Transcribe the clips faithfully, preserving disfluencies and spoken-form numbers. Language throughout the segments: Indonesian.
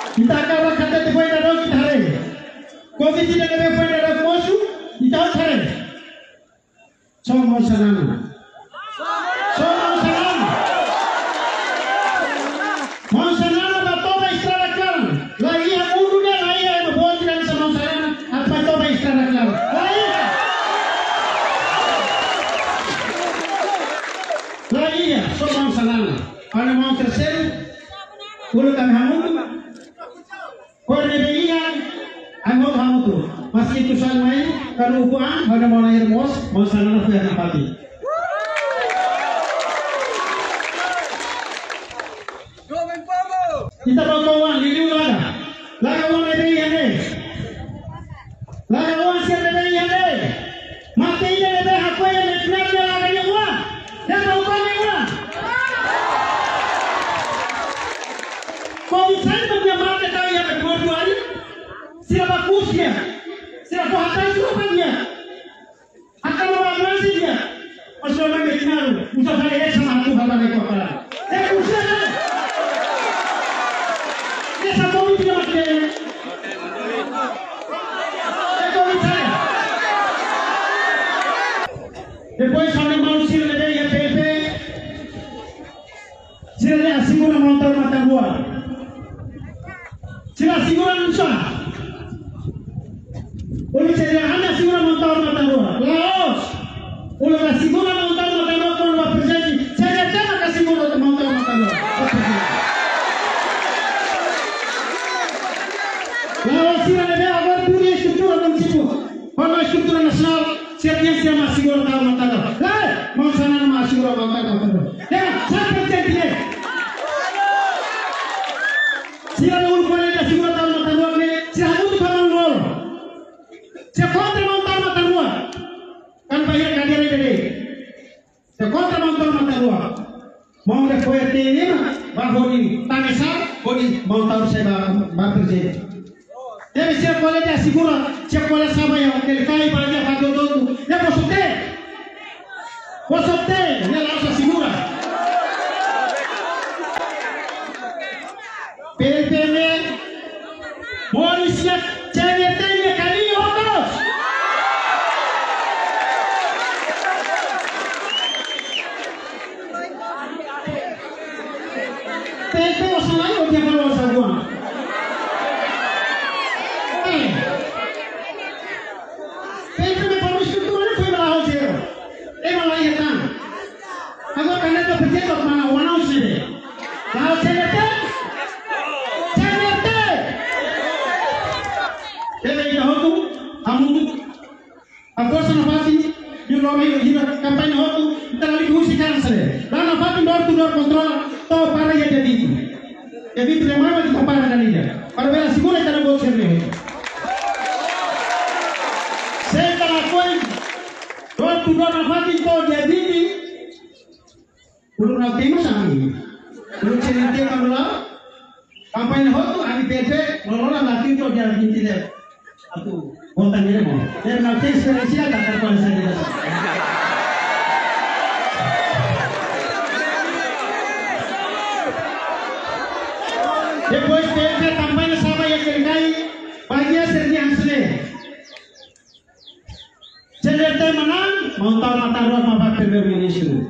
Kita akan kata tu poin ada kita hari. Covid tidak ada poin ada kosu kita hari. Semua sanana. Semua sanana. Mau sanana bato ba istrada klan. Lagi yang ulu dia lagi yang buat dan sama sanana apa bato ba istrada klan. Lagi. Lagi ya semua sanana. Ana mau terseru. Ulu kami hamu. Kau nebelian, anggot hamu tu. Masih itu soal main, kalau ukuran, ada mau lahir bos, mau sana nak punya pati. Kita bawa kawan, ini ulah. Laga kawan nebelian ni. Laga kawan siapa nebelian ni. Mati ini nebel aku yang nebel dia laga ni ulah. Dia bawa kawan ni ulah. Kau bisa punya mata tahu yang kedua-dua ni. Sila bagusnya, sila tuhakan siapa dia, akan membangun dia. Masalah mengenal, usah kalian sama aku hal mereka apa. Eh usah kan? Dia satu ini tidak macam ni. Eh kau bisa. Depois sampai malu sila ada yang P P, sila ada asigura montar mata gua, sila asigura nusa. Uli saya anda sigura montar mata gua, Laos. Uli la sigura montar mata gua kalau la presenti. Saya jangan kasih sigura montar mata gua. Laos sila ada awal punya struktur dalam situ. Kalau struktur nasional, siapnya siapa sigura montar mata gua. Lah, mau sana nama sigura montar mata gua. Ya, saya presenti ni. Sila uli kalau ada sigura montar mata gua ni, sila butuh kamu lor. Sekontra montar mata gua, kan bayar kadir ini. Sekontra montar mata gua, mau deh koyat ini mah, bahu ini tangisar, bodi montar saya baper jadi. Jadi siapa boleh dia sigura, siapa boleh sama yang kelkai banyak pada tu, dia bosote, bosote, dia langsung sigura. P P M, Malaysia, cewek tanya kali hotos. P P masalah itu dia kalau sahaja. Eh, P P memang struktur mana pun berlalu je. Eh malah ia kan. Aku kan ada berjaya mana warna sini. Lalu saya tu, saya tu. Jadi dah tu, kamu tu, aku sana pasti, you know me, you know kampanye tu, kita lagi kursi kan sini. Dan apa tu door to door control, tahu para yang jadi. Jadi terima kasih kepada kalian. Para bela sigura kita nak buat sendiri. Saya tak lakukan door to door apa tu tahu jadi. Belum nak terima sami. Belum cerita kalau kampanye tu, ani P P, orang lagi tu jadi inti dia. Aku kontan dia mau. Dia nak experience dia tak terkuasa dia. Depois P P kampanye sama yang kelkai, bahagia serti hansle. Cerita menang, montar mata ruang apa Premier Minister.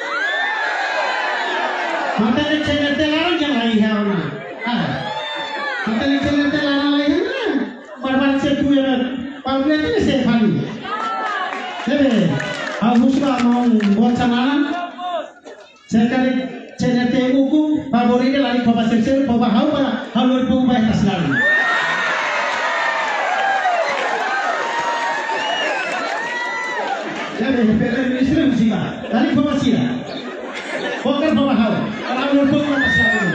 Mata ni cerita larang yang lain hewan. Ah, mata ni cerita larang lain. Barbar setu yang pabrik ini saya faham. Jadi, aku suka mau buat sananan. Saya kali cerita buku, babor ini lari ke pasar sel, bawa hau pada halur buku banyak sekali. Jadi, Premier Minister mesti lah, lari ke pasar. Bukan bawa hau, halur buku banyak sekali.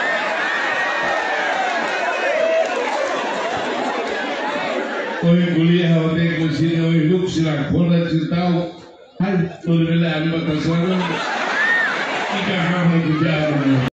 Oi kuliah hote kusini oi luk sila kola citau hal tu lele amba kasana ika hama kujar